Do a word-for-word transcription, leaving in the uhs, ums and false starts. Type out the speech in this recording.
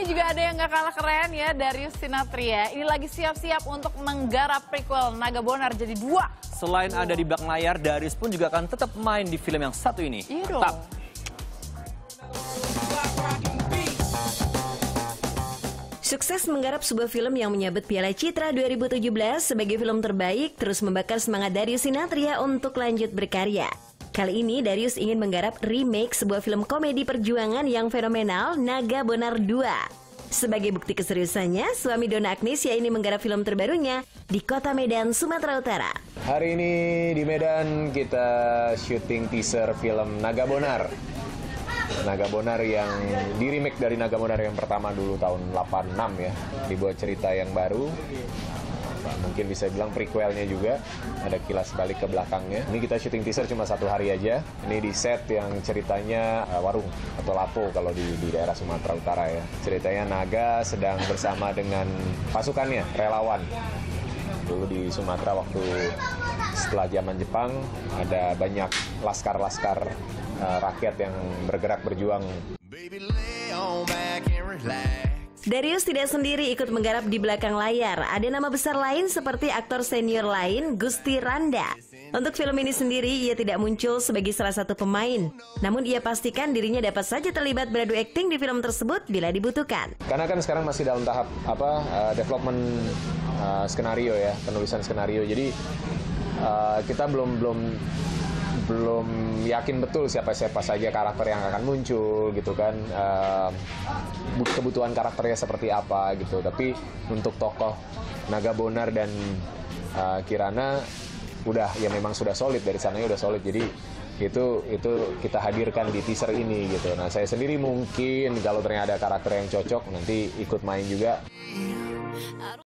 juga ada yang gak kalah keren ya, Darius Sinathrya. Ini lagi siap-siap untuk menggarap prequel Naga Bonar jadi dua. Selain oh. ada di belakang layar, Darius pun juga akan tetap main di film yang satu ini. Iya Mantap. Sukses menggarap sebuah film yang menyabet Piala Citra dua ribu tujuh belas sebagai film terbaik terus membakar semangat Darius Sinathrya untuk lanjut berkarya. Kali ini Darius ingin menggarap remake sebuah film komedi perjuangan yang fenomenal, Naga Bonar dua. Sebagai bukti keseriusannya, suami Donna Agnesia ini menggarap film terbarunya di kota Medan, Sumatera Utara. Hari ini di Medan kita syuting teaser film Naga Bonar. Naga Bonar yang di-remake dari Naga Bonar yang pertama dulu tahun delapan puluh enam ya. Dibuat cerita yang baru. Mungkin bisa bilang prequelnya juga. Ada kilas balik ke belakangnya. Ini kita syuting teaser cuma satu hari aja. Ini di set yang ceritanya uh, warung atau lapo kalau di, di daerah Sumatera Utara ya. Ceritanya Naga sedang bersama dengan pasukannya, relawan. Dulu di Sumatera waktu setelah zaman Jepang ada banyak laskar-laskar uh, rakyat yang bergerak berjuang. Darius tidak sendiri ikut menggarap di belakang layar. Ada nama besar lain seperti aktor senior lain, Gusti Randa. Untuk film ini sendiri, ia tidak muncul sebagai salah satu pemain. Namun ia pastikan dirinya dapat saja terlibat beradu akting di film tersebut bila dibutuhkan. Karena kan sekarang masih dalam tahap apa uh, development uh, skenario ya, penulisan skenario. Jadi uh, kita belum belum belum yakin betul siapa-siapa saja karakter yang akan muncul gitu kan, uh, kebutuhan karakternya seperti apa gitu. Tapi untuk tokoh Naga Bonar dan uh, Kirana udah ya memang sudah solid, dari sananya udah solid. Jadi itu itu kita hadirkan di teaser ini gitu. Nah saya sendiri mungkin kalau ternyata ada karakter yang cocok nanti ikut main juga.